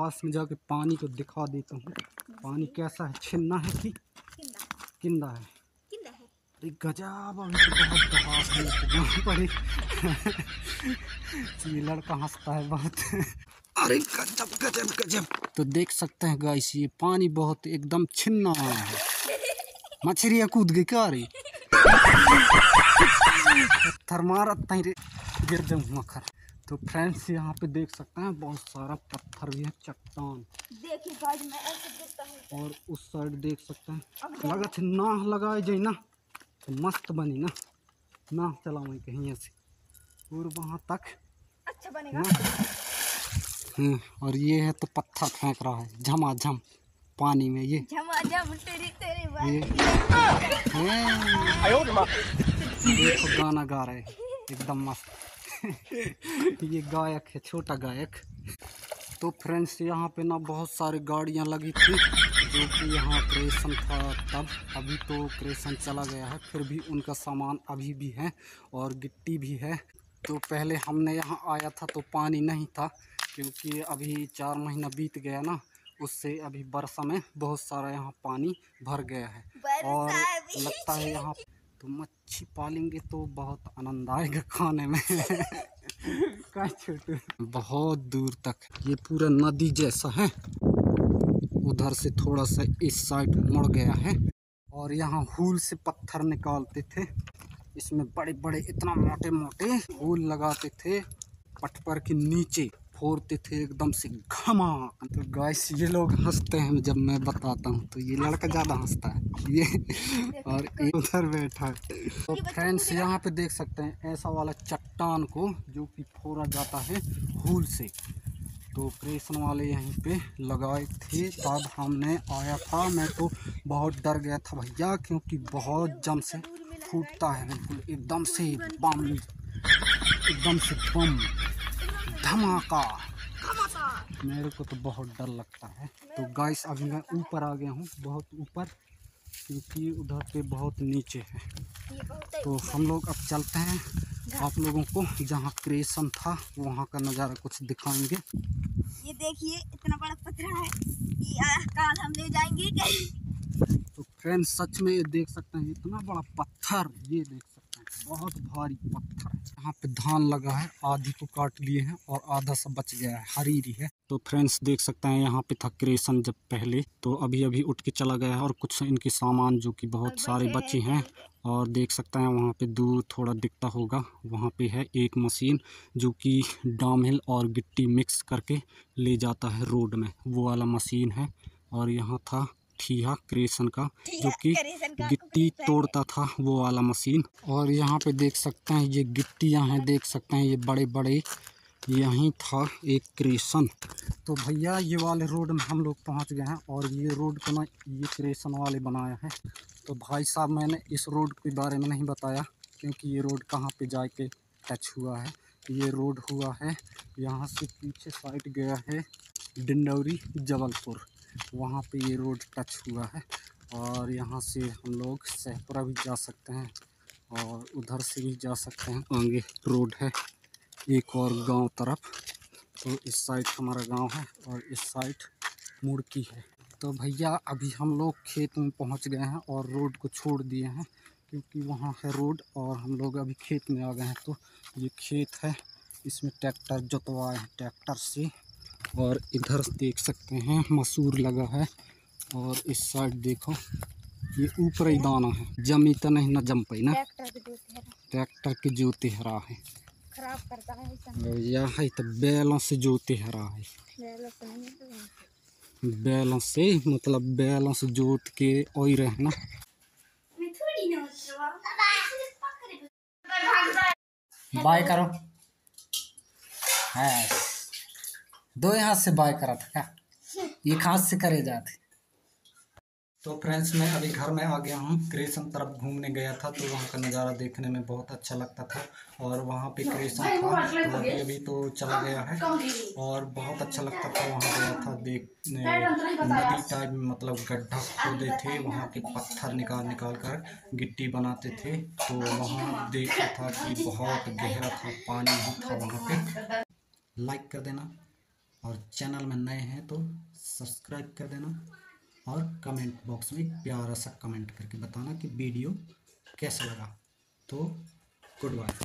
पास में जाके पानी को दिखा देता हूँ। पानी कैसा है, छिन्ना है कि किंदा है? अरे गजब, अभी तो बहुत बहाव है यहाँ पर। ये लड़का हंसता है बहुत। अरे गजब गजब गजब। तो देख सकते हैं गाइस, ये पानी बहुत एकदम छिन्ना है। मछलियाँ कूद गई क्या रे? थरमारत नहीं रे, गिर जाऊँ मखर। तो फ्रेंड्स यहाँ पे देख सकते हैं बहुत सारा पत्थर भी है, चट्टान। देखिए गाइस मैं ऐसे देखता हूँ। और उस साइड देख सकते हैं, लगा थे ना लगाए जाए ना तो मस्त बनी ना चलावे कहीं ऐसे और वहाँ तक अच्छा बनेगा। और ये है तो पत्थर फेंक रहा है झमाझम पानी में, ये झमाझम तेरी देखो गाना गा रहे हैं एकदम मस्त। ये गायक है, छोटा गायक। तो फ्रेंड्स यहाँ पे ना बहुत सारी गाड़ियाँ लगी थी जो कि यहाँ क्रेशन था तब, अभी तो क्रेशन चला गया है, फिर भी उनका सामान अभी भी है और गिट्टी भी है। तो पहले हमने यहाँ आया था तो पानी नहीं था, क्योंकि अभी 4 महीना बीत गया ना, उससे अभी बरसा में बहुत सारा यहाँ पानी भर गया है। और लगता है यहाँ तो मच्छी पालेंगे तो बहुत आनंद आएगा खाने में। क्या छोटू, बहुत दूर तक ये पूरा नदी जैसा है, उधर से थोड़ा सा इस साइड मुड़ गया है। और यहाँ हूल से पत्थर निकालते थे, इसमें बड़े बड़े इतना मोटे मोटे हूल लगाते थे, पटपर के नीचे फोड़ते थे एकदम से घमा। तो गाइस ये लोग हंसते हैं जब मैं बताता हूँ, तो ये लड़का ज़्यादा हंसता है ये, और एक उधर बैठा है। तो फ्रेंड्स यहाँ पे देख सकते हैं ऐसा वाला चट्टान को जो कि फोड़ा जाता है हूल से, तो क्रेशन वाले यहीं पे लगाए थे। तब हमने आया था, मैं तो बहुत डर गया था भैया, क्योंकि बहुत जम से फूटता है बिल्कुल एकदम से बम, एकदम से बम धमाका। मेरे को तो बहुत डर लगता है। तो गाइस अभी मैं ऊपर आ गया हूँ, बहुत ऊपर, क्योंकि उधर पे बहुत नीचे है। तो हम लोग अब चलते हैं आप लोगों को जहाँ क्रेशन था वहाँ का नज़ारा कुछ दिखाएंगे। ये देखिए इतना बड़ा पत्थर है, ये काल हम ले जाएंगे। तो फ्रेंड्स सच में ये देख सकते हैं इतना बड़ा पत्थर, ये देख सकते हैं बहुत भारी पत्थर। यहाँ पे धान लगा है, आधी को काट लिए हैं और आधा सा बच गया है, हरीरी है। तो फ्रेंड्स देख सकते हैं यहाँ पे था क्रेशन जब पहले, तो अभी अभी उठ के चला गया है, और कुछ इनके सामान जो कि बहुत सारे बचे हैं। और देख सकते हैं वहाँ पे दूर थोड़ा दिखता होगा, वहाँ पे है एक मशीन जो कि डामहिल और गिट्टी मिक्स करके ले जाता है रोड में, वो वाला मशीन है। और यहाँ था ठीहा क्रेशन का जो कि गिट्टी तोड़ता था, वो वाला मशीन। और यहाँ पे देख सकते हैं ये गिट्टियाँ हैं, देख सकते हैं ये बड़े बड़े, यहीं था एक क्रेशन। तो भैया ये वाले रोड में हम लोग पहुँच गए हैं, और ये रोड को ना ये क्रेशन वाले बनाया है। तो भाई साहब मैंने इस रोड के बारे में नहीं बताया, क्योंकि ये रोड कहाँ पे जाके टच हुआ है। ये रोड हुआ है यहाँ से पीछे साइड गया है डिंडौरी जबलपुर, वहाँ पे ये रोड टच हुआ है। और यहाँ से हम लोग सहपुरा भी जा सकते हैं और उधर से भी जा सकते हैं, आगे रोड है एक और गांव तरफ। तो इस साइड हमारा गांव है और इस साइड मुड़की है। तो भैया अभी हम लोग खेत में पहुंच गए हैं और रोड को छोड़ दिए हैं, क्योंकि वहाँ है रोड और हम लोग अभी खेत में आ गए हैं। तो ये खेत है, इसमें ट्रैक्टर जोतवाए हैं ट्रैक्टर से। और इधर देख सकते हैं मसूर लगा है, और इस साइड देखो ये ऊपर ही दाना है, जमी तो नहीं न जम पाई ना, ट्रैक्टर के जोते हरा है, खराब करता है। यहाँ तो बैलों से जोते हरा है, बैलों से मतलब बैलों से जोत के ओई रहना। बाय करो है, दो हाथ से बाय करा था क्या, एक हाथ से करे जाते। तो फ्रेंड्स मैं अभी घर में आ गया हूँ, क्रेशन तरफ घूमने गया था, तो वहाँ का नज़ारा देखने में बहुत अच्छा लगता था। और वहाँ पे क्रेशन था, तो अभी तो चला गया है, और बहुत अच्छा लगता था। वहाँ गया था देखने, नदी टाइप में मतलब गड्ढा खोदे थे, वहाँ के पत्थर निकाल निकाल कर गिट्टी बनाते थे। तो वहाँ देखा था कि बहुत गहरा था, पानी भी था वहाँ पे। लाइक कर देना और चैनल में नए हैं तो सब्सक्राइब कर देना और कमेंट बॉक्स में प्यारा सा कमेंट करके बताना कि वीडियो कैसा लगा। तो गुड बाय।